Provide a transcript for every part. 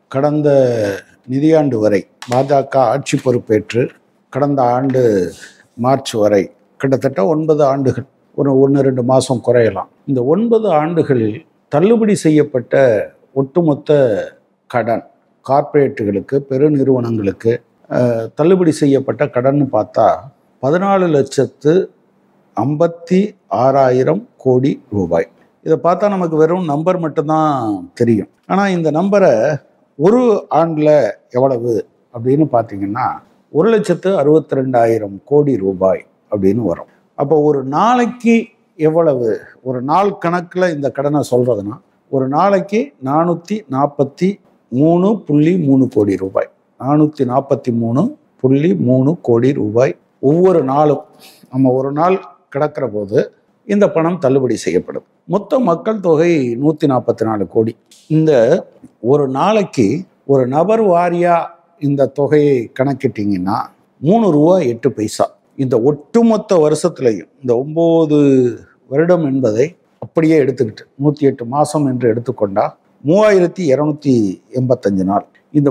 கடந்த நிதியாண்டு வரை பாஜக ஆட்சி பொறுப்பேற்று கடந்த ஆண்டு மார்ச் வரை கிட்டத்தட்ட 9 ஆண்டுகள், ஒரு 1-2 மாதம் குறையலாம். இந்த 9 ஆண்டுகளில் தள்ளுபடி செய்யப்பட்ட ஒட்டுமொத்த கடன் கார்ப்பரேட்டுகளுக்கு, பெருநிறுவனங்களுக்கு தள்ளுபடி செய்யப்பட்ட கடன் பார்த்தா 14,56,000 கோடி ரூபாய். இதை பார்த்தா நமக்கு வெறும் நம்பர் மட்டும்தான் தெரியும். ஆனால் இந்த நம்பரை ஒரு ஆண்டில் எவ்வளவு அப்படின்னு பார்த்தீங்கன்னா 1,62,000 கோடி ரூபாய் அப்படின்னு வரும். அப்போ ஒரு நாளைக்கு எவ்வளவு, ஒரு நாள் கணக்கில் இந்த கடனை சொல்கிறதுனா ஒரு நாளைக்கு 443.3 கோடி ரூபாய், 443.3 கோடி ரூபாய் ஒவ்வொரு நாளும். நம்ம ஒரு நாள் கிடக்கிற போது இந்த பணம் தள்ளுபடி செய்யப்படும். மொத்த மக்கள் தொகை 144 கோடி. இந்த ஒரு நாளைக்கு ஒரு நபர் வாரியா இந்த தொகையை கணக்கிட்டீங்கன்னா 3 ரூபா 8 பைசா. இந்த ஒட்டுமொத்த வருஷத்துலையும் இந்த 9 வருடம் என்பதை அப்படியே எடுத்துக்கிட்டு 108 மாதம் என்று எடுத்துக்கொண்டா 3,285 நாள். இந்த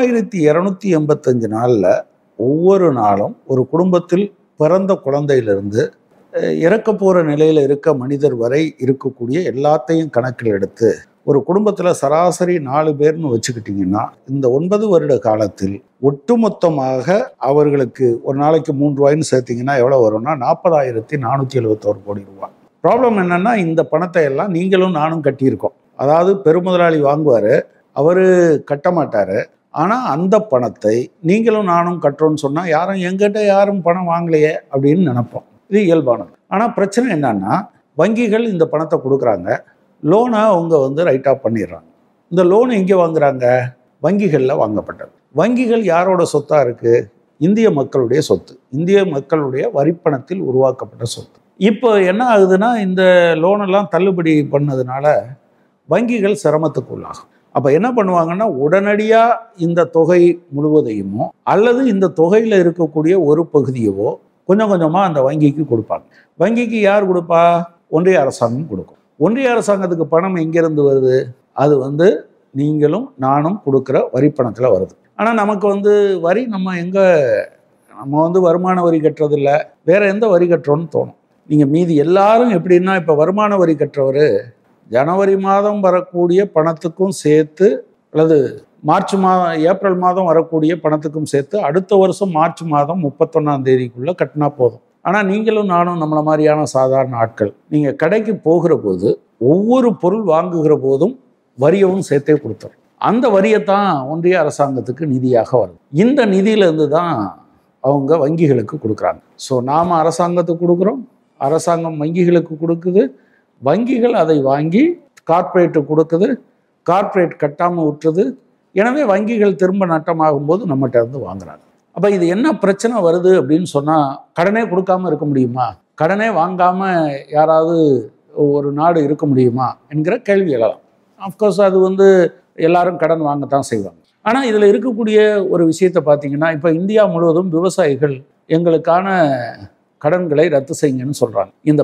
3,285 நாளில் ஒவ்வொரு நாளும் ஒரு குடும்பத்தில் பிறந்த குழந்தையிலிருந்து இறக்க போகிற நிலையில் இருக்க மனிதர் வரை இருக்கக்கூடிய எல்லாத்தையும் கணக்கில் எடுத்து ஒரு குடும்பத்தில் சராசரி 4 பேர்னு வச்சுக்கிட்டிங்கன்னா இந்த 9 வருட காலத்தில் ஒட்டுமொத்தமாக அவர்களுக்கு ஒரு நாளைக்கு 3 ரூபாய்ன்னு சேர்த்திங்கன்னா எவ்வளோ வரும்னா 40,471 கோடி ரூபாய். ப்ராப்ளம் என்னென்னா இந்த பணத்தை எல்லாம் நீங்களும் நானும் கட்டியிருக்கோம். அதாவது பெருமுதலாளி வாங்குவார், அவர் கட்ட மாட்டார். ஆனால் அந்த பணத்தை நீங்களும் நானும் கட்டுறோன்னு சொன்னால் எங்கிட்ட யாரும் பணம் வாங்கலையே அப்படின்னு நினைப்போம். இது இயல்பானது. ஆனால் பிரச்சனை என்னன்னா வங்கிகள் இந்த பணத்தை கொடுக்குறாங்க, லோனை அவங்க ரைட் ஆஃப் பண்ணிடுறாங்க. இந்த லோன் எங்கே வாங்குறாங்க? வங்கிகளில் வாங்கப்பட்டது. வங்கிகள் யாரோட சொத்தாக இருக்குது? இந்திய மக்களுடைய சொத்து, இந்திய மக்களுடைய வரிப்பணத்தில் உருவாக்கப்பட்ட சொத்து. இப்போ என்ன ஆகுதுன்னா இந்த லோனெல்லாம் தள்ளுபடி பண்ணதுனால வங்கிகள் சிரமத்துக்கு உள்ளாகும். அப்போ என்ன பண்ணுவாங்கன்னா உடனடியாக இந்த தொகை முழுவதையுமோ அல்லது இந்த தொகையில் இருக்கக்கூடிய ஒரு பகுதியவோ கொஞ்சம் கொஞ்சமாக அந்த வங்கிக்கு கொடுப்பாங்க. வங்கிக்கு யார் கொடுப்பா? ஒன்றிய அரசாங்கம் கொடுக்கும். ஒன்றிய அரசாங்கத்துக்கு பணம் எங்கேருந்து வருது? அது நீங்களும் நானும் கொடுக்குற வரி பணத்தில் வருது. ஆனால் நமக்கு வரி நம்ம வருமான வரி கட்டுறதில்ல, வேறு எந்த வரி கட்டுறோன்னு தோணும். நீங்கள் மீதி எல்லாரும் எப்படின்னா இப்போ வருமான வரி கட்டுறவர் ஜனவரி மாதம் வரக்கூடிய பணத்துக்கும் சேர்த்து அல்லது ஏப்ரல் மாதம் வரக்கூடிய பணத்துக்கும் சேர்த்து அடுத்த வருஷம் மார்ச் மாதம் 31ஆம் தேதிக்குள்ளே கட்டினா போதும். ஆனால் நீங்களும் நானும் நம்மளை மாதிரியான சாதாரண ஆட்கள் நீங்கள் கடைக்கு போகிற போது ஒவ்வொரு பொருள் வாங்குகிற போதும் வரியவும் சேர்த்தே கொடுத்துரும். அந்த வரியைத்தான் ஒன்றிய அரசாங்கத்துக்கு நிதியாக வருது. இந்த நிதியிலேருந்து தான் அவங்க வங்கிகளுக்கு கொடுக்குறாங்க. ஸோ நாம் அரசாங்கத்துக்கு கொடுக்குறோம், அரசாங்கம் வங்கிகளுக்கு கொடுக்குது, வங்கிகள் அதை வாங்கி கார்ப்பரேட்டுக்கு கொடுக்குது, கார்ப்பரேட் கட்டாமல் விட்டுருது. எனவே வங்கிகள் திரும்ப நட்டமாகும் போது நம்மகிட்ட இருந்து வாங்குறாங்க. அப்போ இது என்ன பிரச்சனை வருது அப்படின்னு சொன்னால் கடனே கொடுக்காமல் இருக்க முடியுமா? கடனே வாங்காமல் யாராவது ஒரு நாடு இருக்க முடியுமா என்கிற கேள்வி எழலாம். அஃப்கோர்ஸ் அது எல்லாரும் கடன் வாங்கத்தான் செய்வாங்க. ஆனால் இதில் இருக்கக்கூடிய ஒரு விஷயத்தை பார்த்தீங்கன்னா இப்போ இந்தியா முழுவதும் விவசாயிகள் எங்களுக்கான கடன்களை ரத்து செய்யுங்கன்னு சொல்கிறாங்க. இந்த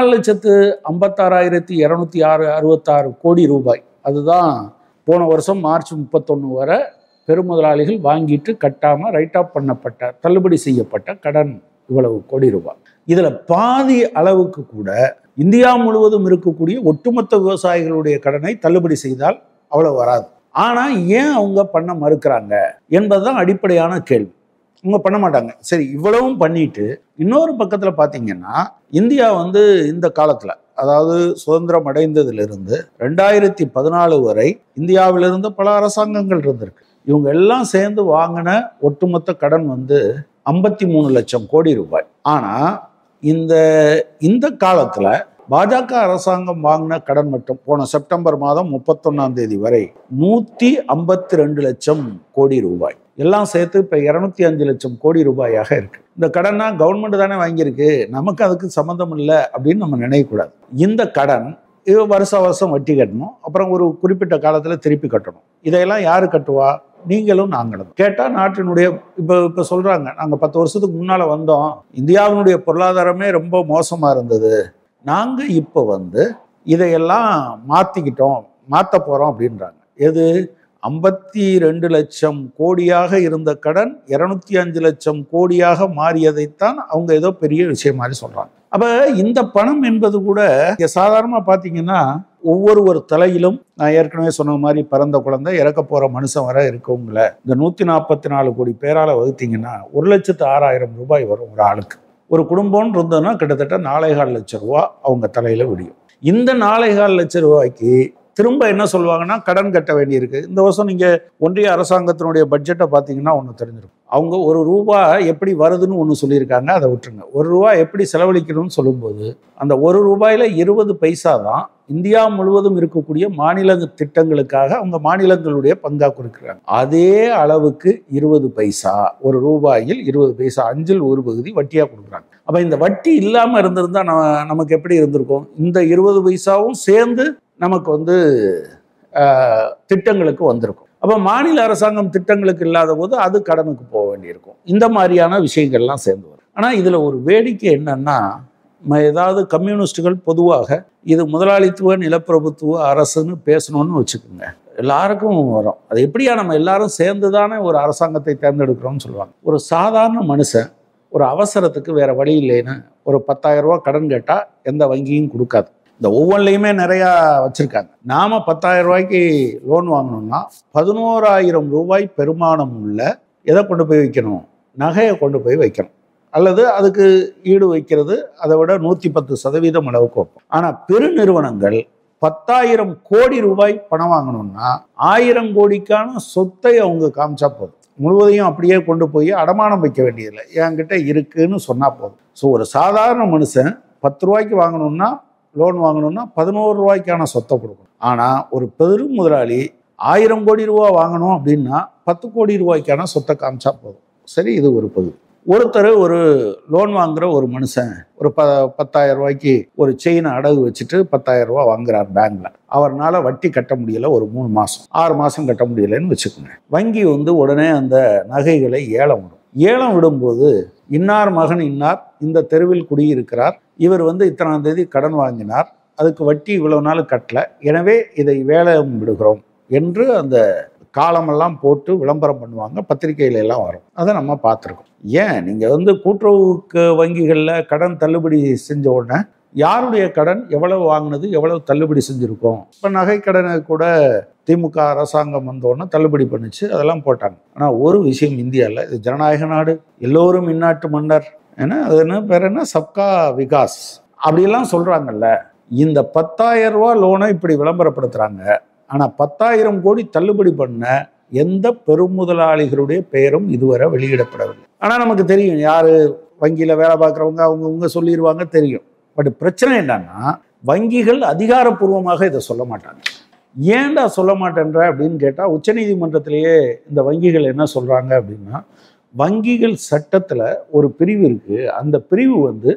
14,56,266 கோடி ரூபாய் அதுதான் போன வருஷம் மார்ச் 31 வரை பெருமுதலாளிகள் வாங்கிட்டு கட்டாமல் ரைட் ஆஃப் பண்ணப்பட்ட தள்ளுபடி செய்யப்பட்ட கடன் இவ்வளவு கோடி ரூபாய். இதில் பாதி அளவுக்கு கூட இந்தியா முழுவதும் இருக்கக்கூடிய ஒட்டுமொத்த விவசாயிகளுடைய கடனை தள்ளுபடி செய்தால் அவ்வளவு வராது. ஆனால் ஏன் அவங்க பண்ண மறுக்கிறாங்க என்பதுதான் அடிப்படையான கேள்வி. அவங்க பண்ண மாட்டாங்க. சரி, இவ்வளவும் பண்ணிட்டு இன்னொரு பக்கத்தில் பார்த்தீங்கன்னா இந்தியா இந்த காலத்தில் அதாவது சுதந்திரம் அடைந்ததிலிருந்து 2014 வரை இந்தியாவிலிருந்து பல அரசாங்கங்கள் இருந்திருக்கு. இவங்க எல்லாம் சேர்ந்து வாங்கின ஒட்டுமொத்த கடன் 53 லட்சம் கோடி ரூபாய். ஆனால் இந்த காலத்தில் பாஜக அரசாங்கம் வாங்கின கடன் மட்டும் போன செப்டம்பர் மாதம் 31ஆம் தேதி வரை 152 லட்சம் கோடி ரூபாய். எல்லாம் சேர்த்து இப்போ 205 லட்சம் கோடி ரூபாயாக இருக்கு. இந்த கடனா கவர்மெண்ட் தானே வாங்கியிருக்கு, நமக்கு அதுக்கு சம்மந்தம் இல்லை அப்படின்னு நம்ம நினைக்கக்கூடாது. இந்த கடன் வருஷம் வட்டி கட்டணும், அப்புறம் ஒரு குறிப்பிட்ட காலத்தில் திருப்பி கட்டணும். இதையெல்லாம் யாரு கட்டுவா? நீங்களும் நாங்களும். கேட்டால் நாட்டினுடைய இப்போ சொல்கிறாங்க, நாங்கள் 10 வருஷத்துக்கு முன்னால் வந்தோம், இந்தியாவினுடைய பொருளாதாரமே ரொம்ப மோசமாக இருந்தது, நாங்கள் இப்போ இதையெல்லாம் மாற்ற போகிறோம் அப்படின்றாங்க. எது? 52 லட்சம் கோடியாக இருந்த கடன் 205 லட்சம் கோடியாக மாறியதைத்தான் அவங்க ஏதோ பெரிய விஷயம் மாதிரி சொல்றாங்க. அப்ப இந்த பணம் என்பது கூட சாதாரணமா பாத்தீங்கன்னா ஒவ்வொரு தலையிலும் நான் ஏற்கனவே சொன்ன மாதிரி பிறந்த குழந்தை, இறக்க போற மனுஷன் வர இருக்கவங்கள இந்த 144 கோடி பேரால வகுத்தீங்கன்னா 1,06,000 ரூபாய் வரும் ஒரு ஆளுக்கு. ஒரு குடும்பம்னு இருந்ததுன்னா கிட்டத்தட்ட 4,4 லட்சம் ரூபா அவங்க தலையில விடியும். இந்த 4,4 லட்சம் ரூபாய்க்கு திரும்ப என்ன சொல்லுவாங்கன்னா கடன் கட்ட வேண்டியிருக்கு. இந்த வருஷம் நீங்க ஒன்றிய அரசாங்கத்தினுடைய பட்ஜெட்டை பார்த்தீங்கன்னா ஒன்று தெரிஞ்சிருக்கும். அவங்க ₹1 எப்படி வருதுன்னு ஒன்று சொல்லியிருக்காங்க, அதை விட்டுருங்க. ₹1 எப்படி செலவழிக்கணும்னு சொல்லும்போது அந்த ₹1 20 பைசா தான் இந்தியா முழுவதும் இருக்கக்கூடிய மாநில திட்டங்களுக்காக அவங்க மாநிலங்களுடைய பங்கா கொடுக்குறாங்க. அதே அளவுக்கு 20 பைசா, ₹1 20 பைசா, 5ல் 1 பகுதி வட்டியா கொடுக்குறாங்க. அப்ப இந்த வட்டி இல்லாம இருந்திருந்தா நமக்கு எப்படி இருந்திருக்கும்? இந்த 20 பைசாவும் சேர்ந்து நமக்கு திட்டங்களுக்கு வந்திருக்கும். அப்ப மாநில அரசாங்கம் திட்டங்களுக்கு இல்லாத போது அது கடனுக்கு போக வேண்டியிருக்கும். இந்த மாதிரியான விஷயங்கள்லாம் சேர்ந்து வரும். ஆனா இதுல ஒரு வேடிக்கை என்னன்னா, ஏதாவது கம்யூனிஸ்டுகள் பொதுவாக இது முதலாளித்துவ நிலப்பிரபுத்துவ அரசுன்னு பேசணும்னு வச்சுக்கோங்க, எல்லாருக்கும் வரும். அது எப்படியா நம்ம எல்லாரும் சேர்ந்துதானே ஒரு அரசாங்கத்தை தேர்ந்தெடுக்கிறோம்னு சொல்லுவாங்க. ஒரு சாதாரண மனுஷன் ஒரு அவசரத்துக்கு வேற வழி இல்லைன்னு ஒரு 10,000 ரூபாய் கடன் கேட்டா எந்த வங்கியும் கொடுக்காது. இந்த ஒவ்வொன்றிலையுமே நிறையா வச்சுருக்காங்க. நாம் 10,000 ரூபாய்க்கு லோன் வாங்கணும்னா 11,000 ரூபாய் பெருமானம் உள்ள எதை கொண்டு போய் வைக்கணும்? நகையை கொண்டு போய் வைக்கணும். அல்லது அதுக்கு ஈடு வைக்கிறது அதை விட 110% அளவுக்கு வைப்போம். ஆனால் பெருநிறுவனங்கள் 10,000 கோடி ரூபாய் பணம் வாங்கணும்னா 1000 கோடிக்கான சொத்தை அவங்க காமிச்சா போதும். முழுவதையும் அப்படியே கொண்டு போய் அடமானம் வைக்க வேண்டியதில்லை, என்கிட்ட இருக்குன்னு சொன்னால் போதும். ஸோ ஒரு சாதாரண மனுஷன் 10 ரூபாய்க்கு வாங்கணும்னா லோன் வாங்கணும்னா 11 ரூபாய்க்கான சொத்தை கொடுக்கணும். ஆனால் ஒரு பெரும் முதலாளி 1000 கோடி ரூபா வாங்கணும் அப்படின்னா 10 கோடி ரூபாய்க்கான சொத்தை காமிச்சா போதும். சரி, இது ஒரு பகுதி. ஒருத்தர் ஒரு லோன் வாங்குற ஒரு மனுஷன் ஒரு 10,000 ரூபாய்க்கு ஒரு செயினை அடகு வச்சுட்டு 10,000 ரூபா வாங்குறார் பேங்க்ல. அவர்னால வட்டி கட்ட முடியல, ஒரு 3 மாசம் 6 மாசம் கட்ட முடியலன்னு வச்சுக்கோங்க. வங்கி உடனே அந்த நகைகளை ஏலம் விடும். ஏலம் விடும்போது இன்னார் மகன் இன்னார் இந்த தெருவில் குடியிருக்கிறார், இவர் இத்தனாம் தேதி கடன் வாங்கினார், அதுக்கு வட்டி இவ்வளவு நாள் கட்டல, எனவே இதை ஏலம் விடுகிறோம் என்று அந்த காலமெல்லாம் போட்டு விளம்பரம் பண்ணுவாங்க, பத்திரிகையில எல்லாம் வரும். அதை நம்ம பார்த்துருக்கோம். ஏன் நீங்க கூட்டுறவு வங்கிகளில் கடன் தள்ளுபடி செஞ்ச உடனே யாருடைய கடன் எவ்வளவு வாங்கினது எவ்வளவு தள்ளுபடி செஞ்சுருக்கோம். இப்போ நகை கடனை கூட திமுக அரசாங்கம் வந்தோடனே தள்ளுபடி பண்ணிச்சு, அதெல்லாம் போட்டாங்க. ஆனால் ஒரு விஷயம், இந்தியாவில் இது ஜனநாயக நாடு, எல்லோரும் இந்நாட்டு மன்னர், ஏன்னா அது பேர் என்ன, சப்கா விகாஸ் அப்படியெல்லாம் சொல்றாங்கல்ல. இந்த 10,000 ரூபா லோனை இப்படி விளம்பரப்படுத்துறாங்க. ஆனால் 10,000 கோடி தள்ளுபடி பண்ண எந்த பெருமுதலாளிகளுடைய பெயரும் இதுவரை வெளியிடப்படவில்லை. ஆனால் நமக்கு தெரியும் யாரு வங்கியில் வேலை பார்க்குறவங்க, அவங்கவுங்க சொல்லிடுவாங்க, தெரியும். பட் பிரச்சனை என்னன்னா, வங்கிகள் அதிகாரப்பூர்வமாக இதை சொல்ல மாட்டாங்க. ஏன்டா சொல்ல மாட்டேன்ற அப்படின்னு கேட்டால், உச்சநீதிமன்றத்திலேயே இந்த வங்கிகள் என்ன சொல்றாங்க அப்படின்னா, வங்கிகள் சட்டத்தில் ஒரு பிரிவு இருக்கு, அந்த பிரிவு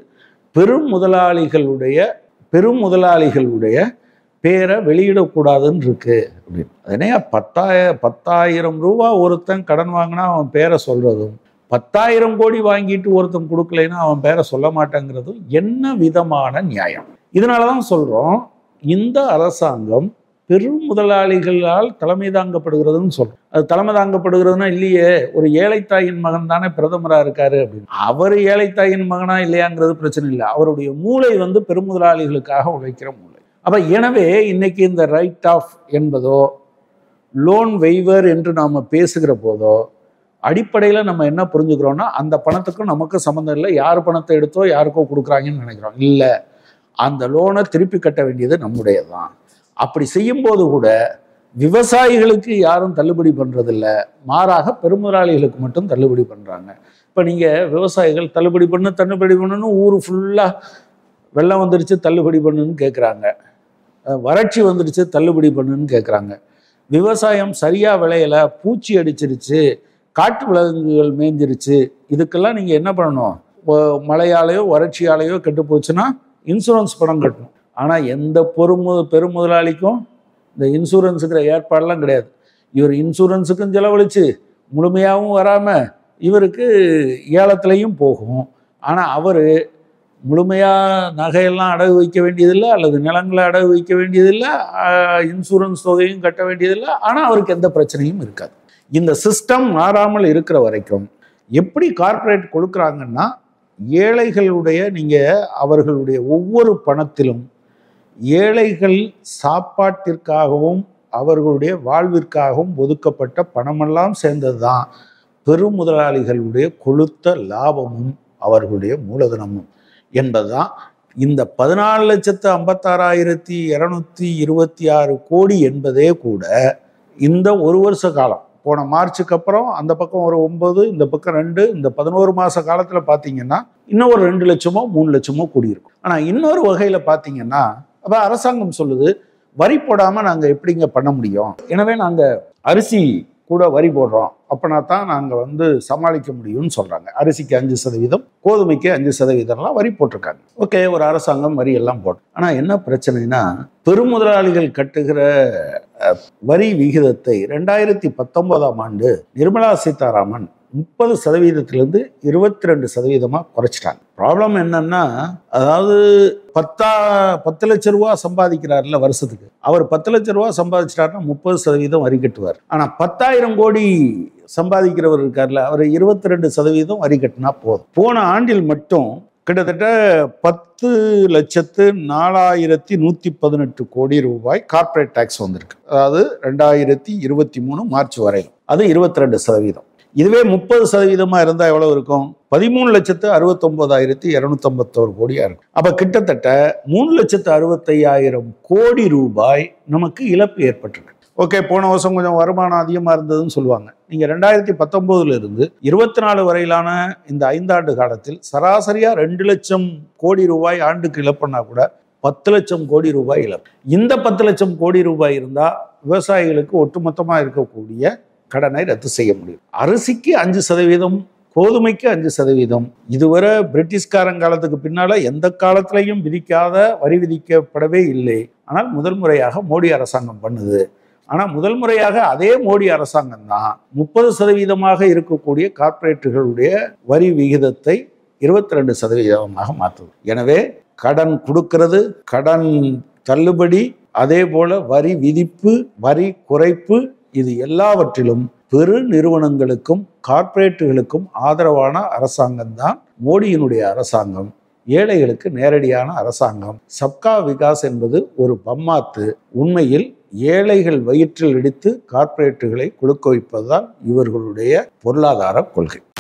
பெருமுதலாளிகளுடைய பேரை வெளியிடக்கூடாதுன்னு இருக்கு அப்படின்னு. அதனையா 10,000 ரூபா ஒருத்தன் கடன் வாங்கினா அவன் பேரை சொல்றதும், 10,000 கோடி வாங்கிட்டு ஒருத்தன் கொடுக்கலைன்னா அவன் பேரை சொல்ல மாட்டேங்கிறதும் என்ன விதமான நியாயம்? இதனாலதான் சொல்றோம், இந்த அரசாங்கம் பெரும் முதலாளிகளால் தலைமை தாங்கப்படுகிறதுன்னு சொல்றோம். அது தலைமை தாங்கப்படுகிறதுனா இல்லையே, ஒரு ஏழைத்தாயின் மகன் தானே பிரதமரா இருக்காரு அப்படின்னு. அவர் ஏழைத்தாயின் மகனா இல்லையாங்கிறது பிரச்சனை இல்லை, அவருடைய மூளை பெரும் முதலாளிகளுக்காக உழைக்கிற மூளை. அப்ப எனவே இன்னைக்கு இந்த ரைட் ஆஃப் என்பதோ லோன் வெய்வர் என்று நாம பேசுகிற போதோ அடிப்படையில் நம்ம என்ன புரிஞ்சுக்கிறோம்னா, அந்த பணத்துக்கும் நமக்கும் சம்மந்தம் இல்லை, யார் பணத்தை எடுத்தோ யாருக்கோ கொடுக்குறாங்கன்னு நினைக்கிறோம். இல்லை, அந்த லோனை திருப்பி கட்ட வேண்டியது நம்முடையதான். அப்படி செய்யும்போது கூட விவசாயிகளுக்கு யாரும் தள்ளுபடி பண்றதில்ல, மாறாக பெருமுதலாளிகளுக்கு மட்டும் தள்ளுபடி பண்றாங்க. இப்போ நீங்க விவசாயிகள் தள்ளுபடி பண்ணுன்னு ஊரு ஃபுல்லா வெள்ளம் வந்துடுச்சு தள்ளுபடி பண்ணுன்னு கேட்குறாங்க, வறட்சி வந்துடுச்சு தள்ளுபடி பண்ணுன்னு கேட்குறாங்க. விவசாயம் சரியா விளையலை, பூச்சி அடிச்சிருச்சு, காட்டு விலங்குகள் மேய்ஞ்சிருச்சு, இதுக்கெல்லாம் நீங்கள் என்ன பண்ணணும்? மழையாலேயோ வறட்சியாலேயோ கெட்டு போச்சுன்னா இன்சூரன்ஸ் பணம் கட்டணும். ஆனால் எந்த பெருமுதலாளிக்கும் இந்த இன்சூரன்ஸுங்கிற ஏற்பாடெல்லாம் கிடையாது. இவர் இன்சூரன்ஸுக்கும் செலவழிச்சு முழுமையாகவும் வராமல் இவருக்கு ஏலத்திலையும் போகும். ஆனால் அவர் முழுமையாக நகையெல்லாம் அடகு வைக்க வேண்டியதில்லை, அல்லது நிலங்களை அடகு வைக்க வேண்டியதில்லை, இன்சூரன்ஸ் தொகையும் கட்ட வேண்டியதில்லை. ஆனால் அவருக்கு எந்த பிரச்சனையும் இருக்காது. இந்த சிஸ்டம் மாறாமல் இருக்கிற வரைக்கும் எப்படி கார்ப்பரேட் கொடுக்குறாங்கன்னா, ஏழைகளுடைய அவர்களுடைய ஒவ்வொரு பணத்திலும் ஏழைகள் சாப்பாட்டிற்காகவும் அவர்களுடைய வாழ்விற்காகவும் ஒதுக்கப்பட்ட பணமெல்லாம் சேர்ந்தது தான் பெரும் முதலாளிகளுடைய கொழுத்த லாபமும் அவர்களுடைய மூலதனமும் என்பதுதான். இந்த 14,56,226 கோடி என்பதே கூட இந்த ஒரு வருஷ காலம், போன மார்ச்சுக்கு அப்புறம் அந்த பக்கம் ஒரு 9, இந்த பக்கம் 2, இந்த 11 மாத காலத்தில் பார்த்தீங்கன்னா இன்னும் ஒரு 2 லட்சமோ 3 லட்சமோ கூடி இருக்கும். ஆனால் இன்னொரு வகையில் பார்த்தீங்கன்னா, அப்போ அரசாங்கம் சொல்லுது, வரி போடாமல் நாங்கள் எப்படிங்க பண்ண முடியும், எனவே நாங்கள் அரிசி கூட வரி போடுறோம், அப்படின்னா தான் நாங்கள் சமாளிக்க முடியும்னு சொல்கிறாங்க. அரிசிக்கு 5%, கோதுமைக்கு 5%லாம் வரி போட்டிருக்காங்க. ஓகே, ஒரு அரசாங்கம் வரி எல்லாம் போடும். ஆனால் என்ன பிரச்சனைனா, பெருமுதலாளிகள் கட்டுகிற வரி விகிதத்தை 2019ஆம் ஆண்டு நிர்மலா சீதாராமன் 30%லிருந்து 22% குறைச்சிட்டாங்க. ப்ராப்ளம் என்னன்னா, அதாவது 10 லட்ச ரூபா சம்பாதிக்கிறார்ல வருஷத்துக்கு, அவர் 10 லட்ச ரூபா சம்பாதிச்சிட்டாருன்னா 30% வரி கட்டுவார். ஆனால் 10,000 கோடி சம்பாதிக்கிறவர் இருக்கார்ல, அவர் 22% வரி கட்டினா போதும். போன ஆண்டில் மட்டும் கிட்டத்தட்ட 10,04,118 கோடி ரூபாய் கார்ப்பரேட் டாக்ஸ் வந்திருக்கு. அதாவது 2023 மார்ச் வரை அது 22%. இதுவே 30% இருந்தால் எவ்வளவு இருக்கும்? 13,69,251 கோடியா இருக்கும். அப்ப கிட்டத்தட்ட 3,65,000 கோடி ரூபாய் நமக்கு இழப்பு ஏற்பட்டிருக்கு. ஓகே, போன வருஷம் கொஞ்சம் வருமானம் அதிகமாக இருந்ததுன்னு சொல்லுவாங்க. நீங்கள் 2019 இருந்து 24 வரையிலான இந்த 5 ஆண்டு காலத்தில் சராசரியாக 2 லட்சம் கோடி ரூபாய் ஆண்டுக்கு இழப்புனா கூட 10 லட்சம் கோடி ரூபாய் இழப்பு. இந்த 10 லட்சம் கோடி ரூபாய் இருந்தால் விவசாயிகளுக்கு ஒட்டுமொத்தமாக இருக்கக்கூடிய கடனை ரத்து செய்ய முடியும். அரிசிக்கு 5%, கோதுமைக்கு 5%. இதுவரை பிரிட்டிஷ்காரன் காலத்துக்கு பின்னால எந்த காலத்திலையும் விதிக்காத வரி விதிக்கப்படவே இல்லை. ஆனால் முதல் முறையாக மோடி அரசாங்கம் பண்ணுது. ஆனால் முதல் முறையாக அதே மோடி அரசாங்கம் தான் 30% இருக்கக்கூடிய கார்ப்பரேட்டுகளுடைய வரி விகிதத்தை 22% மாற்றுது. எனவே கடன் கொடுக்கிறது, கடன் தள்ளுபடி, அதே போல வரி விதிப்பு, வரி குறைப்பு, இது எல்லாவற்றிலும் பெரு நிறுவனங்களுக்கும் கார்ப்பரேட்டுகளுக்கும் ஆதரவான அரசாங்கம் தான் மோடியினுடைய அரசாங்கம். ஏழைகளுக்கு நேரடியான அரசாங்கம். சப்கா விகாஸ் என்பது ஒரு பம்மாத்து. உண்மையில் ஏழைகள் வயிற்றில் இடித்து கார்ப்பரேட்டுகளை குலுக்க வைப்பதுதான் இவர்களுடைய பொருளாதார கொள்கை.